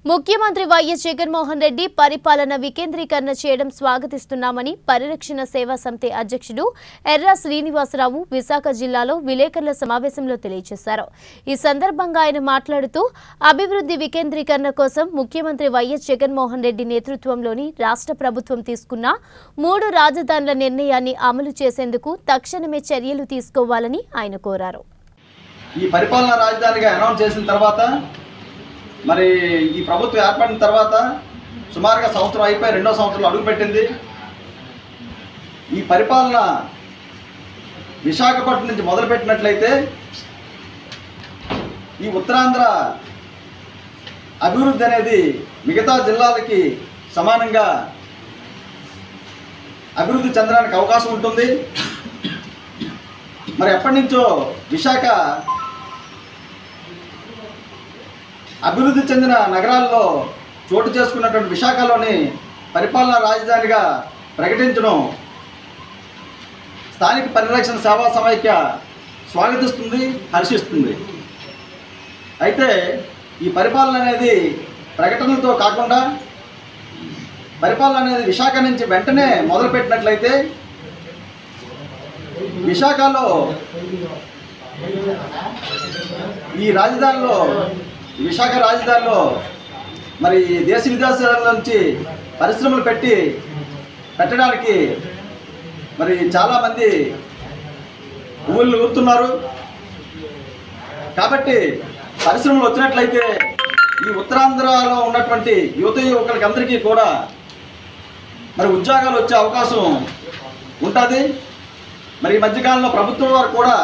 ముఖ్యమంత్రి వైఎస్ జగన్మోహన్ రెడ్డి పరిపాలన వికేంద్రీకరణ చేయడం స్వాగతిస్తున్నామని పరిరక్షణ సేవా సమితి అధ్యక్షుడు ఎర్రా శ్రీనివాసరావు విశాఖ జిల్లాలో విలేకరుల సమావేశంలో తెలియజేశారు। ఈ సందర్భంగా ఆయన మాట్లాడుతూ అభివృద్ధి వికేంద్రీకరణ కోసం ముఖ్యమంత్రి వైఎస్ జగన్మోహన్ రెడ్డి నేతృత్వంలోని రాష్ట్ర ప్రభుత్వం తీసుకున్న 3 రాజధానుల నిర్ణయాన్ని అమలు చేసేందుకు తక్షణమే చర్యలు తీసుకోవాలని ఆయన కోరారు। ఈ పరిపాలన రాజధానిగా అనౌన్స్ చేసిన తర్వాత మరి ఈ ప్రభుత్వం ఏర్పడిన తర్వాత సుమారుగా సంవత్సరం అయిపోయి రెండో సంవత్సరంలో అడుగుపెట్టింది। ఈ పరిపాలన విశాఖపట్నం నుంచి మొదలుపెట్టినట్లయితే ఈ ఉత్తరాంధ్ర అభివృద్ధి అనేది మిగతా జిల్లాలకి సమానంగా అభివృద్ధి చెందడానికి అవకాశం ఉంటుంది। మరి ఎప్పటి నుంచో విశాఖ అభివృద్ధి చెందిన నగరాల్లో చోటు చేసుకున్నటువంటి విశాఖలోని పరిపాలనా రాజధానిగా ప్రకటించడం స్థానిక పరిరక్షణ సేవా సమైక్య స్వాగతిస్తుంది, హర్షిస్తుంది। అయితే ఈ పరిపాలన అనేది ప్రకటనలతో కాకుండా పరిపాలన అనేది విశాఖ నుంచి వెంటనే మొదలుపెట్టినట్లయితే విశాఖలో ఈ రాజధానిలో విశాఖ రాజధానిలో మరి దేశ విదేశాల నుంచి పరిశ్రమలు పెట్టడానికి మరి చాలామంది ఊళ్ళు ఊరుతున్నారు। కాబట్టి పరిశ్రమలు వచ్చినట్లయితే ఈ ఉత్తరాంధ్రలో ఉన్నటువంటి యువకులకి అందరికీ కూడా మరి ఉద్యోగాలు వచ్చే అవకాశం ఉంటుంది। మరి ఈ మధ్యకాలంలో ప్రభుత్వం వారు కూడా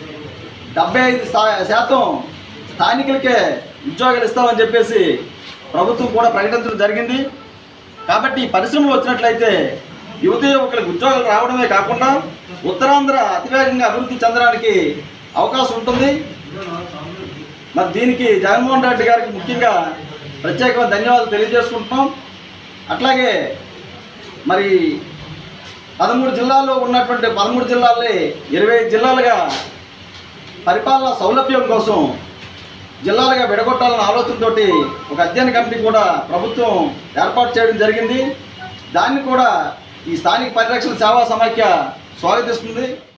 75% స్థానికులకే ఉద్యోగాలు ఇస్తామని చెప్పేసి ప్రభుత్వం కూడా ప్రకటించడం జరిగింది। కాబట్టి ఈ పరిశ్రమలు వచ్చినట్లయితే యువకులకు ఉద్యోగాలు రావడమే కాకుండా ఉత్తరాంధ్ర అతివేగంగా అభివృద్ధి చెందడానికి అవకాశం ఉంటుంది। మరి దీనికి జగన్మోహన్ రెడ్డి గారికి ముఖ్యంగా ప్రత్యేకమైన ధన్యవాదాలు తెలియజేసుకుంటున్నాం। అట్లాగే మరి 13 జిల్లాల్లో ఉన్నటువంటి 13 జిల్లాల్ని 25 జిల్లాలుగా పరిపాలన సౌలభ్యం కోసం జిల్లాలుగా విడగొట్టాలన్న ఆలోచనతోటి ఒక అధ్యయన కమిటీ కూడా ప్రభుత్వం ఏర్పాటు చేయడం జరిగింది। దాన్ని కూడా ఈ స్థానిక పరిరక్షణ సేవా సమైక్య స్వాగతిస్తుంది।